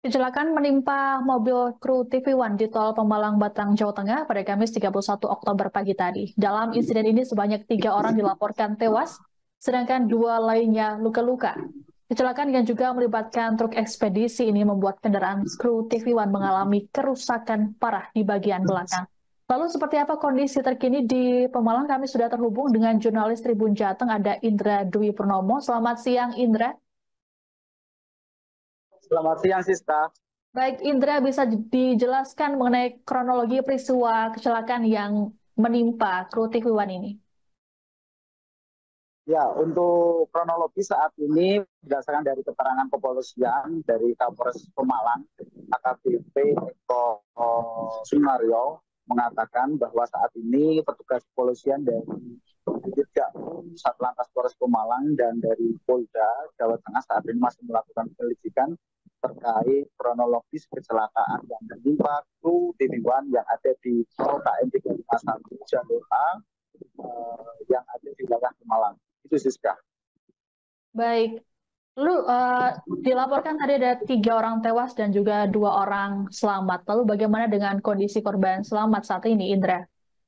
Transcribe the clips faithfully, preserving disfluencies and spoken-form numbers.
Kecelakaan menimpa mobil kru T V satu di tol Pemalang Batang, Jawa Tengah pada Kamis tiga puluh satu Oktober pagi tadi. Dalam insiden ini sebanyak tiga orang dilaporkan tewas, sedangkan dua lainnya luka-luka. Kecelakaan yang juga melibatkan truk ekspedisi ini membuat kendaraan kru T V satu mengalami kerusakan parah di bagian belakang. Lalu seperti apa kondisi terkini di Pemalang? Kami sudah terhubung dengan jurnalis Tribun Jateng, ada Indra Dwi Purnomo. Selamat siang, Indra. Selamat siang, Siska. Baik, Indra, bisa dijelaskan mengenai kronologi peristiwa kecelakaan yang menimpa kru T V satu ini? Ya, untuk kronologi saat ini berdasarkan dari keterangan kepolisian dari Kapolres Pemalang, A K B P Eko Sunario mengatakan bahwa saat ini petugas kepolisian dari Dirgakum Satlantas Polres Pemalang dan dari Polda Jawa Tengah saat ini masih melakukan penyelidikan terkait kronologis kecelakaan yang menimpa kru T V satu yang ada di tol K M tiga lima satu jalur A uh, yang ada di wilayah Pemalang. Itu Siska. Baik, lalu uh, dilaporkan tadi ada tiga orang tewas dan juga dua orang selamat. Lalu bagaimana dengan kondisi korban selamat saat ini, Indra?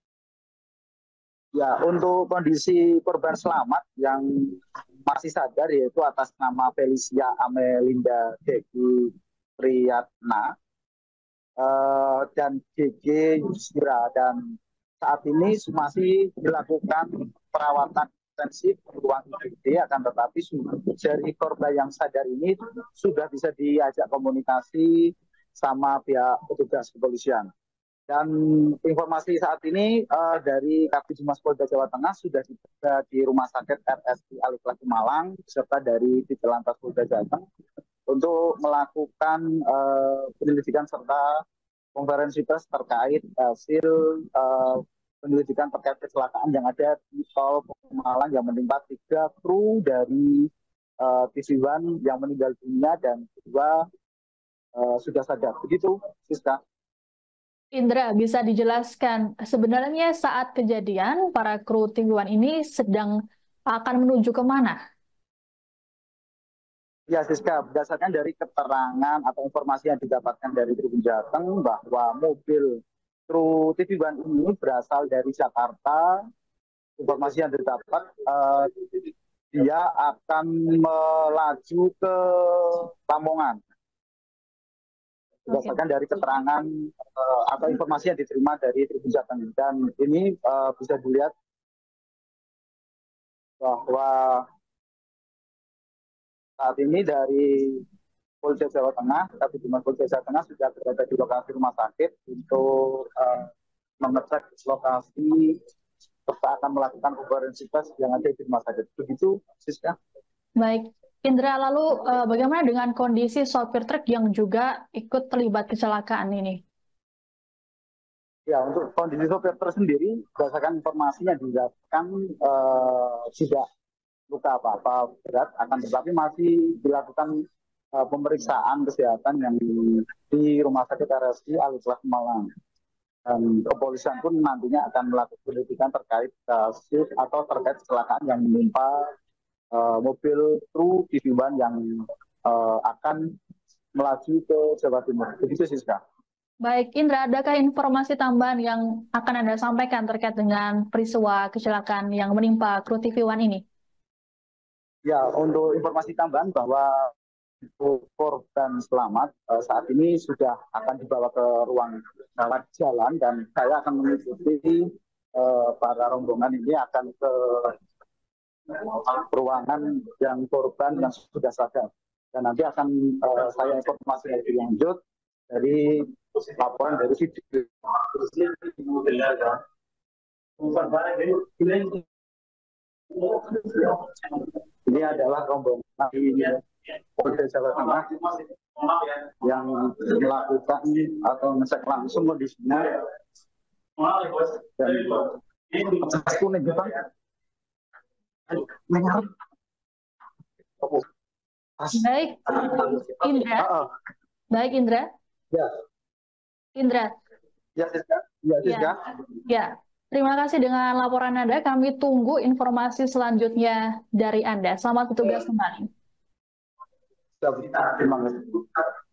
Ya, untuk kondisi korban selamat yang masih sadar yaitu atas nama Felicia Amelinda Degi Priyatna uh, dan G G Yusra, dan saat ini masih dilakukan perawatan intensif di ruang I G D, akan tetapi dari korban yang sadar ini sudah bisa diajak komunikasi sama pihak petugas kepolisian. Dan informasi saat ini uh, dari Kabid Humas Polda Jawa Tengah sudah tiba di Rumah Sakit R S I Aliklas Malang serta dari Ditlantas Polda Jateng untuk melakukan uh, penyelidikan serta konferensi pers terkait hasil uh, penyelidikan terkait kecelakaan yang ada di tol Pemalang yang menimpa tiga kru dari uh, T V satu yang meninggal dunia dan dua uh, sudah sadar. Begitu, Siska. Indra, bisa dijelaskan sebenarnya saat kejadian para kru T V satu ini sedang akan menuju kemana? Ya, Siska, berdasarkan dari keterangan atau informasi yang didapatkan dari Tribun Jateng bahwa mobil kru T V satu ini berasal dari Jakarta. Informasi yang didapat, uh, dia akan melaju ke Lamongan. Berdasarkan dari keterangan uh, atau informasi yang diterima dari Tribun Jateng, dan ini uh, bisa dilihat bahwa saat ini dari Polda Jawa Tengah, Kabid Humas Polda Jawa Tengah sudah berada di lokasi rumah sakit untuk uh, mengecek lokasi serta akan melakukan konferensi pers yang ada di rumah sakit. Begitu, Siska. Baik, Indra, lalu uh, bagaimana dengan kondisi sopir truk yang juga ikut terlibat kecelakaan ini? Ya, untuk kondisi sopir truk sendiri, berdasarkan informasi yang didapatkan uh, tidak luka apa-apa berat, akan tetapi masih dilakukan uh, pemeriksaan kesehatan yang di, di Rumah Sakit R S I Aliklas Malang. Dan kepolisian pun nantinya akan melakukan penyelidikan terkait kasus atau terkait kecelakaan yang menimpa uh, mobil kru T V satu yang uh, akan melaju ke Jawa Timur. Begitu, Siska. Baik, Indra, adakah informasi tambahan yang akan Anda sampaikan terkait dengan peristiwa kecelakaan yang menimpa kru T V satu ini? Ya, untuk informasi tambahan bahwa korban selamat uh, saat ini sudah akan dibawa ke ruang rawat jalan, dan saya akan mengikuti uh, para rombongan ini akan ke ruangan yang korban yang sudah sadar, dan nanti akan uh, saya informasi lebih lanjut dari laporan dari video. Ini adalah rombongan Polda Jawa Tengah yang melakukan atau ngecek langsung kondisinya. Dan aku nih Jepang. Baik, Indra. Baik, Indra. Ya. Indra. Ya, Siska. Ya, Siska. Ya. Terima kasih dengan laporan Anda. Kami tunggu informasi selanjutnya dari Anda. Selamat bertugas kembali. Terima kasih.